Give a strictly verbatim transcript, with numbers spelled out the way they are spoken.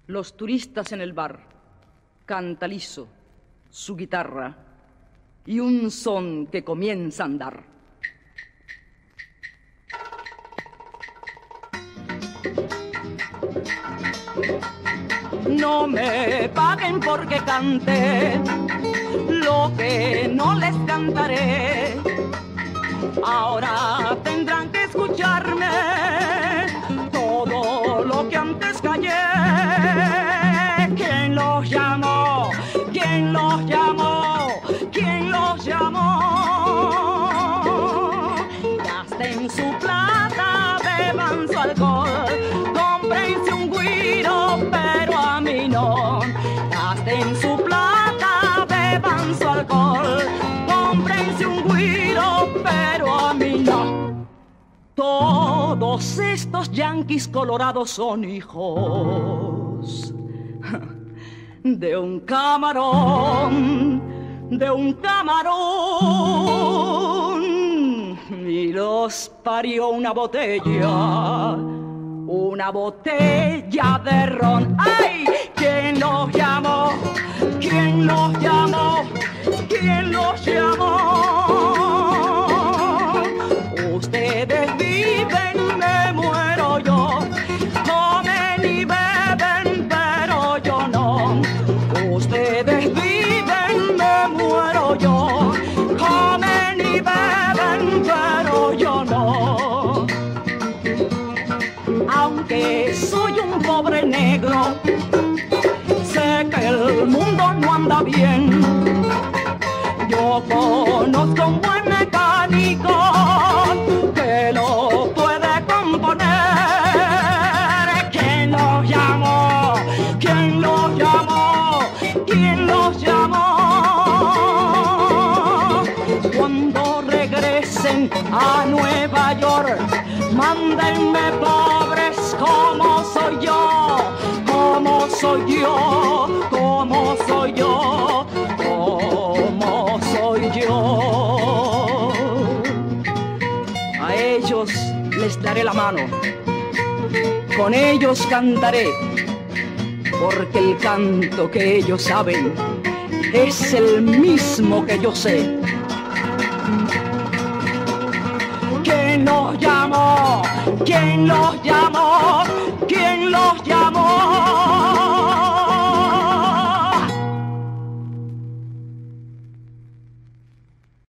Los turistas en el bar, canta liso su guitarra y un son que comienza a andar. No me paguen porque cante lo que no les cantaré. Ahora tendrán que escucharme todo lo que antes callé. ¿Quién los llamó? ¿Quién los llamó? ¿Quién los llamó? Gasten su plata, beban su alcohol, cómprense un güiro, pero a mí no. Gasten su plata, beban su alcohol, cómprense un güiro, pero a mí no. Todos estos yanquis colorados son hijos de un camarón, de un camarón, y los parió una botella, una botella de ron. ¡Ay! ¿Quién los llamó? ¿Quién los llamó? ¿Quién los llamó? Ustedes viven, me muero yo. Comen y beben, pero yo no. Ustedes viven, me muero yo. Comen y beben, pero yo no. Aunque soy un pobre negro, sé que el mundo no anda bien. Yo conozco un buen mecánico que lo puede componer. ¿Quién los llamó? ¿Quién los llamó? ¿Quién los llamó? Cuando regresen a Nueva York, mándenme pobres como soy yo, como soy yo, como soy yo, como soy yo. A ellos les daré la mano, con ellos cantaré, porque el canto que ellos saben es el mismo que yo sé. ¿Quién los llamó? ¿Quién los llamó? ¿Quién los llamó?